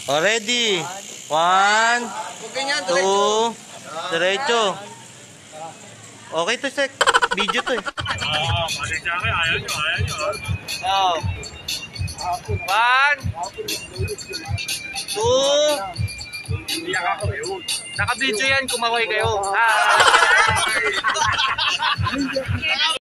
O, ready? 1, 2, diretso. Okay to, Sek. Video to eh. Pasensya kayo. Ayaw nyo. Oh. 1, 2. Iyak ako yun. Naka-video yan, kumaway kayo.